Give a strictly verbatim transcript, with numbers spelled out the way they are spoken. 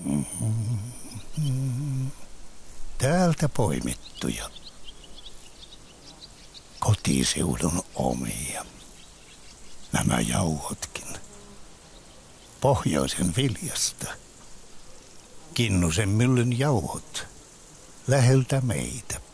Täältä poimittuja. Kotiseudun omia. Nämä jauhotkin. Pohjoisen viljasta. Kinnusen myllyn jauhot. Läheltä meitä.